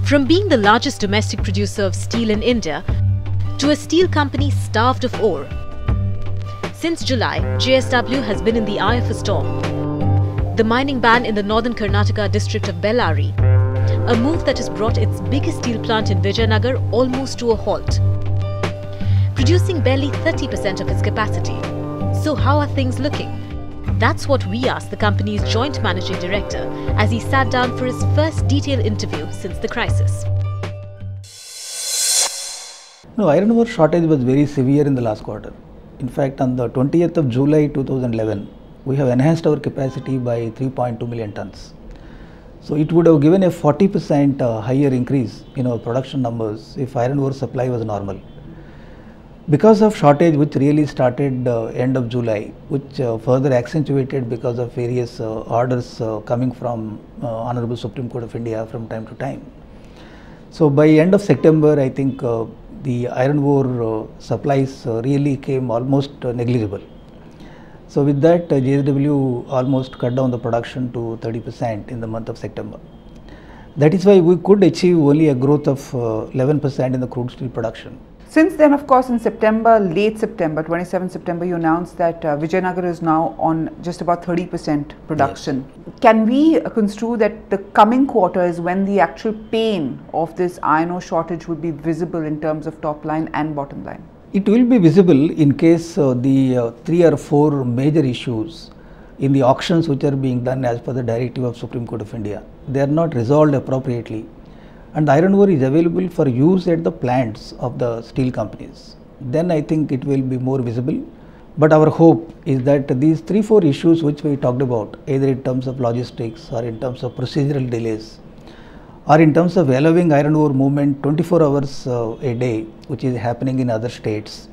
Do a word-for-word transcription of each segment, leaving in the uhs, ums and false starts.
From being the largest domestic producer of steel in India to a steel company starved of ore, since July, J S W has been in the eye of a storm. The mining ban in the northern Karnataka district of Bellary, a move that has brought its biggest steel plant in Vijayanagar almost to a halt, producing barely thirty percent of its capacity. So how are things looking? That's what we asked the company's joint managing director as he sat down for his first detailed interview since the crisis. No, iron ore shortage was very severe in the last quarter. In fact, on the twentieth of July two thousand eleven, we have enhanced our capacity by three point two million tons. So it would have given a forty percent uh, higher increase in our production numbers if iron ore supply was normal. Because of shortage which really started uh, end of July, which uh, further accentuated because of various uh, orders uh, coming from uh, Honorable Supreme Court of India from time to time. So by end of September, I think uh, the iron ore uh, supplies uh, really came almost uh, negligible. So with that, uh, J S W almost cut down the production to thirty percent in the month of September. That is why we could achieve only a growth of uh, eleven percent in the crude steel production. Since then, of course, in September, late September, twenty-seventh September, you announced that uh, Vijayanagar is now on just about thirty percent production. Yes. Can we uh, construe that the coming quarter is when the actual pain of this iron ore shortage would be visible in terms of top line and bottom line? It will be visible in case uh, the uh, three or four major issues in the auctions which are being done as per the directive of Supreme Court of India, they are not resolved appropriately. And iron ore is available for use at the plants of the steel companies. Then I think it will be more visible. But our hope is that these three, four issues which we talked about, either in terms of logistics or in terms of procedural delays, or in terms of allowing iron ore movement twenty-four hours uh, a day, which is happening in other states,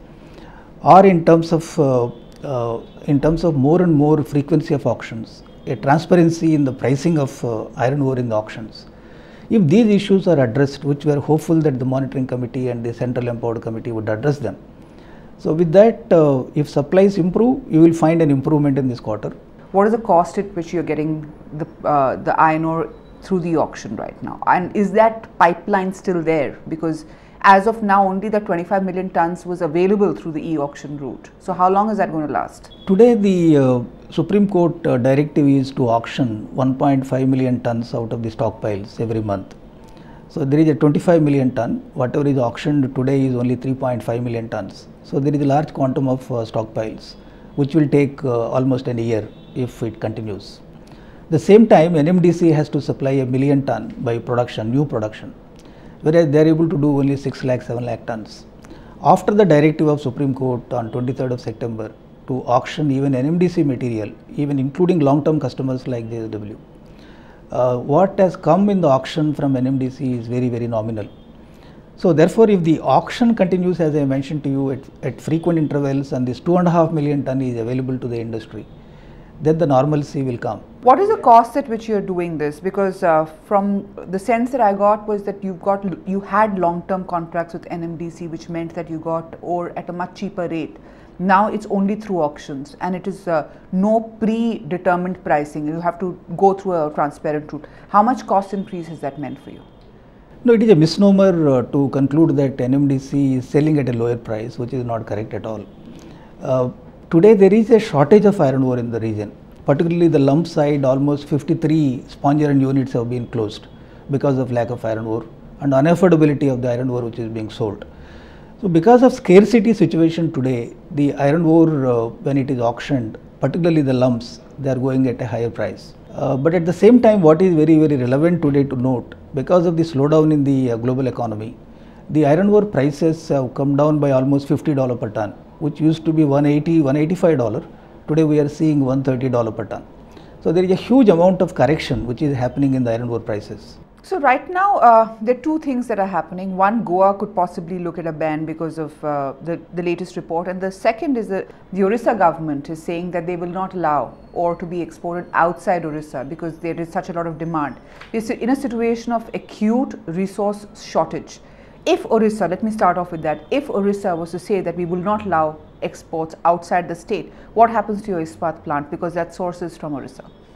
or in terms of uh, uh, in terms of more and more frequency of auctions, a transparency in the pricing of uh, iron ore in the auctions. If these issues are addressed, which we are hopeful that the monitoring committee and the central empowered committee would address them. So with that, uh, if supplies improve, you will find an improvement in this quarter. What is the cost at which you are getting the, uh, the iron ore through the auction right now? And is that pipeline still there? Because as of now, only the twenty-five million tons was available through the e-auction route. So how long is that going to last? Today, the uh, Supreme Court uh, directive is to auction one point five million tons out of the stockpiles every month. So there is a twenty-five million ton. Whatever is auctioned today is only three point five million tons. So there is a large quantum of uh, stockpiles, which will take uh, almost an year if it continues. The same time, N M D C has to supply a million ton by production, new production, whereas they are able to do only six lakh, seven lakh tons. After the directive of Supreme Court on twenty-third of September to auction even N M D C material, even including long-term customers like J S W, uh, what has come in the auction from N M D C is very, very nominal. So therefore, if the auction continues, as I mentioned to you, at, at frequent intervals, and this two and a half million ton is available to the industry, then the normalcy will come. What is the cost at which you are doing this? Because uh, from the sense that I got was that you got you had long-term contracts with N M D C, which meant that you got ore at a much cheaper rate. Now it's only through auctions, and it is uh, no predetermined pricing. You have to go through a transparent route. How much cost increase has that meant for you? No, it is a misnomer uh, to conclude that N M D C is selling at a lower price, which is not correct at all. Uh, today there is a shortage of iron ore in the region. Particularly the lump side, almost fifty-three sponge iron units have been closed because of lack of iron ore and unaffordability of the iron ore which is being sold. So because of scarcity situation today, the iron ore uh, when it is auctioned, particularly the lumps, they are going at a higher price. Uh, but at the same time, what is very, very relevant today to note, because of the slowdown in the uh, global economy, the iron ore prices have come down by almost fifty dollars per ton, which used to be one eighty, one eighty-five dollars. Today we are seeing one thirty dollars per ton. So there is a huge amount of correction which is happening in the iron ore prices. So right now uh, there are two things that are happening. One, Goa could possibly look at a ban because of uh, the, the latest report, and the second is that the Orissa government is saying that they will not allow ore to be exported outside Orissa because there is such a lot of demand. It's in a situation of acute resource shortage. If Orissa, let me start off with that, if Orissa was to say that we will not allow exports outside the state, what happens to your Ispat plant, because that source is from Orissa?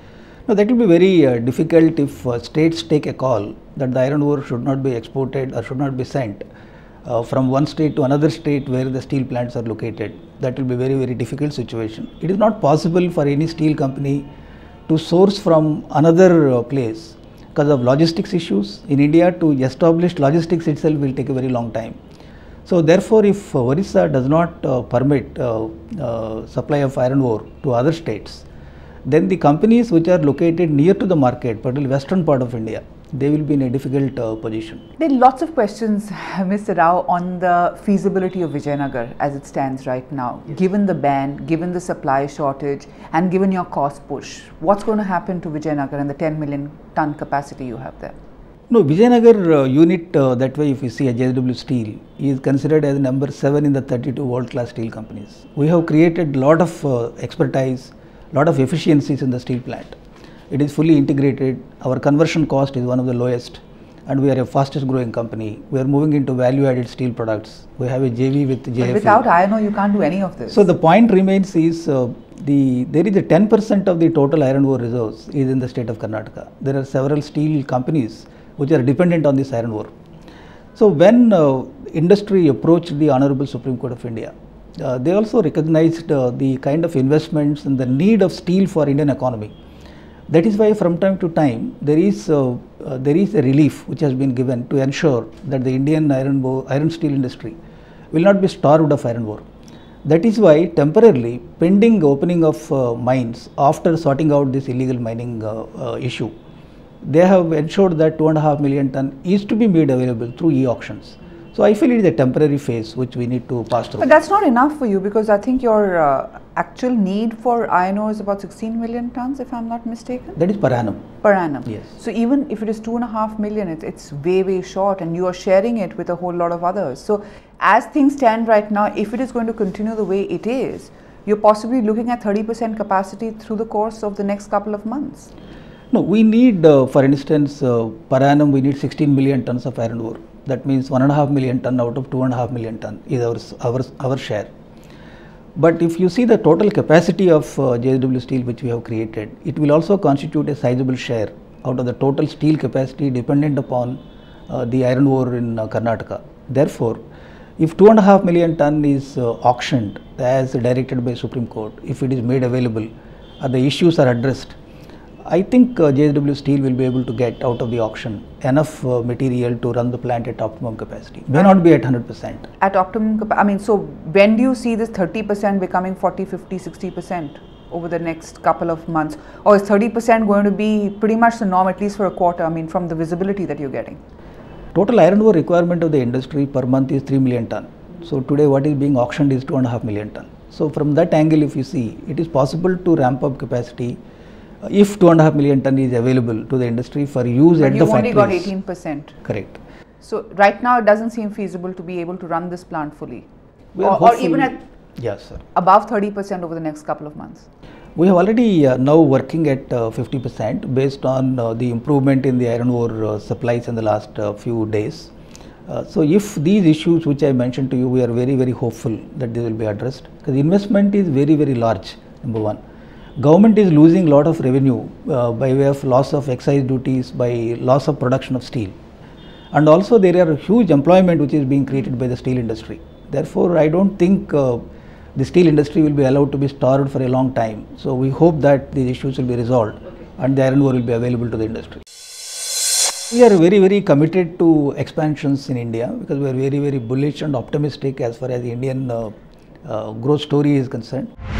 No, that will be very uh, difficult if uh, states take a call that the iron ore should not be exported or should not be sent uh, from one state to another state where the steel plants are located. That will be very, very difficult situation. It is not possible for any steel company to source from another uh, place because of logistics issues. In India, to establish logistics itself will take a very long time. So therefore, if uh, Orissa does not uh, permit uh, uh, supply of iron ore to other states, then the companies which are located near to the market, particularly western part of India, they will be in a difficult uh, position. There are lots of questions, Mister Rao, on the feasibility of Vijayanagar as it stands right now. Yes. Given the ban, given the supply shortage, and given your cost push, what's going to happen to Vijayanagar and the ten million ton capacity you have there? No, Vijayanagar uh, unit, uh, that way if you see a J S W Steel, is considered as number seven in the thirty-two world class steel companies. We have created a lot of uh, expertise, lot of efficiencies in the steel plant. It is fully integrated. Our conversion cost is one of the lowest, and we are a fastest growing company. We are moving into value added steel products. We have a J V with J F E. But without iron ore, you can't do any of this. So the point remains is uh, the there is a ten percent of the total iron ore reserves is in the state of Karnataka. There are several steel companies which are dependent on this iron ore. So when uh, industry approached the Honorable Supreme Court of India, Uh, they also recognized uh, the kind of investments and the need of steel for Indian economy. That is why from time to time there is uh, uh, there is a relief which has been given to ensure that the Indian iron ore, iron steel industry will not be starved of iron ore. That is why temporarily, pending opening of uh, mines after sorting out this illegal mining uh, uh, issue, they have ensured that two and a half million ton is to be made available through e-auctions. So I feel it is a temporary phase which we need to pass through. But that's not enough for you, because I think your uh, actual need for iron ore is about sixteen million tons, if I'm not mistaken. That is per annum. Per annum. Yes. So even if it is two and a half million, it's, it's way, way short, and you are sharing it with a whole lot of others. So as things stand right now, if it is going to continue the way it is, you're possibly looking at thirty percent capacity through the course of the next couple of months. No, we need, uh, for instance, uh, per annum we need sixteen million tons of iron ore. That means one and a half million ton out of two and a half million ton is our, our, our share. But if you see the total capacity of uh, J S W Steel which we have created, it will also constitute a sizable share out of the total steel capacity dependent upon uh, the iron ore in uh, Karnataka. Therefore, if two and a half million ton is uh, auctioned as directed by Supreme Court, if it is made available, uh, the issues are addressed, I think uh, J S W Steel will be able to get out of the auction enough uh, material to run the plant at optimum capacity. May not be at one hundred percent. At optimum, I mean, so when do you see this thirty percent becoming forty, fifty, sixty percent over the next couple of months? Or is thirty percent going to be pretty much the norm, at least for a quarter, I mean, from the visibility that you're getting? Total iron ore requirement of the industry per month is three million ton. So today what is being auctioned is two and a half million ton. So from that angle, if you see, it is possible to ramp up capacity if two and a half million ton is available to the industry for use but at the factories. But you've only got eighteen percent. Correct. So right now it doesn't seem feasible to be able to run this plant fully, or, or even at yes, sir. above thirty percent over the next couple of months. We have already uh, now working at uh, fifty percent based on uh, the improvement in the iron ore uh, supplies in the last uh, few days. Uh, so if these issues which I mentioned to you, we are very, very hopeful that they will be addressed, because investment is very, very large, number one. Government is losing a lot of revenue uh, by way of loss of excise duties, by loss of production of steel, and also there are huge employment which is being created by the steel industry. Therefore, I don't think uh, the steel industry will be allowed to be starved for a long time. So we hope that these issues will be resolved and the iron ore will be available to the industry. We are very, very committed to expansions in India, because we are very, very bullish and optimistic as far as the Indian uh, uh, growth story is concerned.